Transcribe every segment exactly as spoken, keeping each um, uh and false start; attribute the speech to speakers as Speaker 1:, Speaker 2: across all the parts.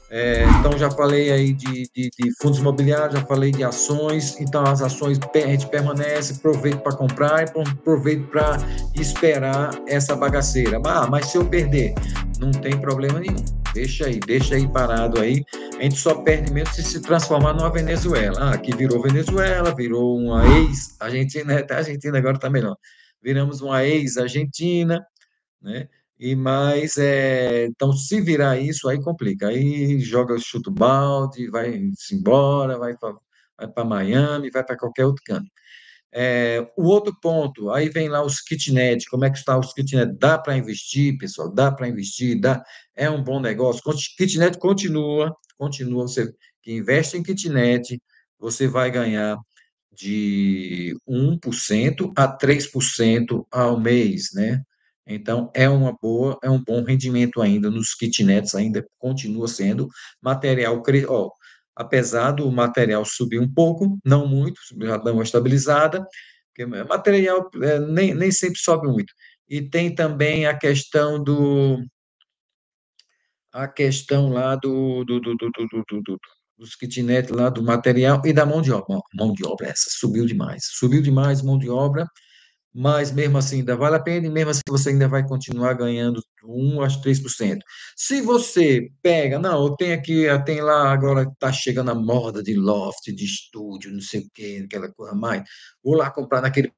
Speaker 1: É, então, já falei aí de, de, de fundos imobiliários, já falei de ações. Então, as ações a gente permanece, aproveito para comprar e aproveito para esperar essa bagaceira. Ah, mas se eu perder, não tem problema nenhum. Deixa aí, deixa aí parado aí. A gente só perde mesmo se se transformar numa Venezuela. Ah, aqui virou Venezuela, virou uma ex-Argentina, até a Argentina agora está melhor. Viramos uma ex-Argentina, né? E mais, é, então, se virar isso, aí complica. Aí joga, chuta o balde, vai-se embora, vai para vai para Miami, vai para qualquer outro canto. É, o outro ponto, aí vem lá os kitnet, como é que está os kitnet? Dá para investir, pessoal? Dá para investir? Dá, é um bom negócio. Kitnet continua, continua, você que investe em kitnet, você vai ganhar de um por cento a três por cento ao mês, né? Então, é uma boa, é um bom rendimento ainda nos kitnets, ainda continua sendo material, cre- ó, apesar do material subir um pouco, não muito, já dá uma estabilizada, porque material é, nem, nem sempre sobe muito. E tem também a questão do, a questão lá do, do, do, do, do, do, do- do- dos kitnet lá do material e da mão de obra. Mão de obra, essa subiu demais. Subiu demais mão de obra, mas mesmo assim ainda vale a pena e mesmo assim você ainda vai continuar ganhando um a três por cento. Se você pega, não, eu tenho aqui, eu tenho lá agora está chegando a moda de loft, de estúdio, não sei o quê, aquela coisa mais. Vou lá comprar naquele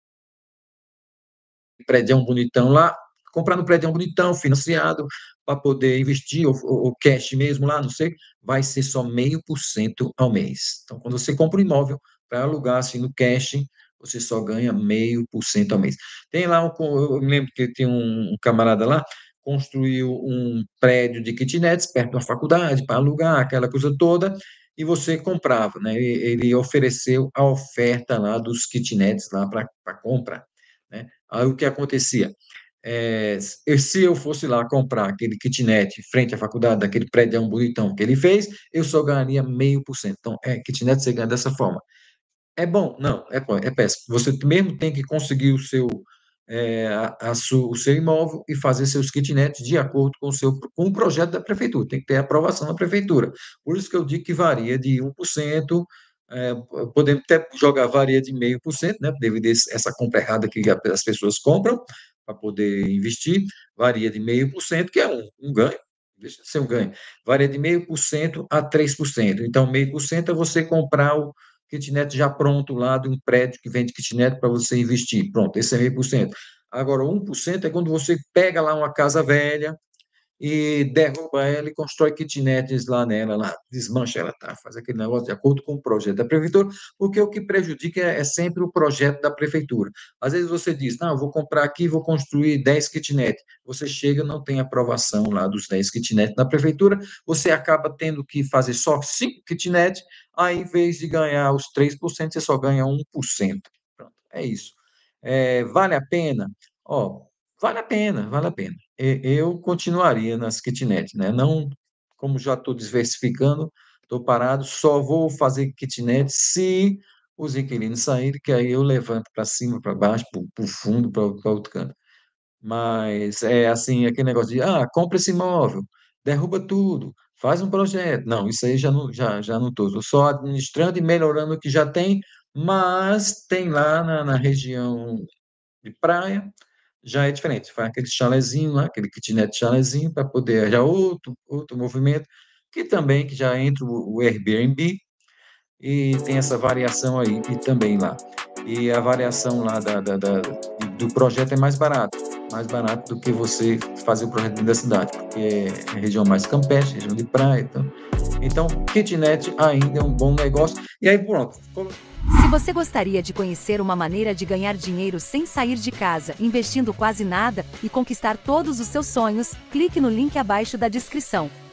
Speaker 1: prédio bonitão lá, comprar no prédio bonitão, financiado, para poder investir, ou, ou cash mesmo lá, não sei, vai ser só meio por cento ao mês. Então, quando você compra um imóvel para alugar assim no cash, você só ganha meio por cento ao mês. Tem lá, um, eu me lembro que tem um, um camarada lá, construiu um prédio de kitnets perto da faculdade para alugar, aquela coisa toda, e você comprava, né? Ele ofereceu a oferta lá dos kitnets lá para compra, né? Aí o que acontecia? É, se eu fosse lá comprar aquele kitnet frente à faculdade, daquele prédio bonitão que ele fez, eu só ganharia meio por cento. Então, é, kitnet você ganha dessa forma. É bom? Não, é, é péssimo. Você mesmo tem que conseguir o seu, é, a, a su, o seu imóvel e fazer seus kitnets de acordo com o, seu, com o projeto da prefeitura. Tem que ter aprovação da prefeitura. Por isso que eu digo que varia de um por cento, é, podemos até jogar varia de meio por cento, né, devido a essa compra errada que as pessoas compram para poder investir, varia de meio por cento, que é um, um ganho, deixa de ser um ganho, varia de meio por cento a três por cento. Então, meio por cento é você comprar o kitnet já pronto lá de um prédio que vende kitnet para você investir. Pronto, esse é meio por cento. Agora, um por cento é quando você pega lá uma casa velha e derruba ela e constrói kitnets lá nela, lá, desmancha ela, tá? Faz aquele negócio de acordo com o projeto da prefeitura, porque o que prejudica é, é sempre o projeto da prefeitura. Às vezes você diz, não, vou comprar aqui, vou construir dez kitnets. Você chega, não tem aprovação lá dos dez kitnets da prefeitura, você acaba tendo que fazer só cinco kitnets, aí em vez de ganhar os três por cento, você só ganha um por cento. Pronto, é isso. É, vale a pena? Ó, vale a pena, vale a pena. E- Eu continuaria nas kitnet, né? Não, como já estou diversificando, estou parado, só vou fazer kitnet se os inquilinos saírem, que aí eu levanto para cima, para baixo, para o fundo, para outro canto. Mas é assim, aquele negócio de, ah, compra esse imóvel, derruba tudo, faz um projeto. Não, isso aí já não, já, já não estou. Estou só administrando e melhorando o que já tem, mas tem lá na, na região de praia, já é diferente. Faz aquele chalezinho lá, aquele kitnet chalezinho, para poder já outro, outro movimento, que também que já entra o, o Airbnb, e tem essa variação aí e também lá. E a variação lá da, da, da, do projeto é mais barato, mais barato do que você fazer o projeto dentro da cidade, porque é região mais campestre, região de praia. Então, então kitnet ainda é um bom negócio. E aí, pronto.
Speaker 2: Se você gostaria de conhecer uma maneira de ganhar dinheiro sem sair de casa, investindo quase nada e conquistar todos os seus sonhos, clique no link abaixo da descrição.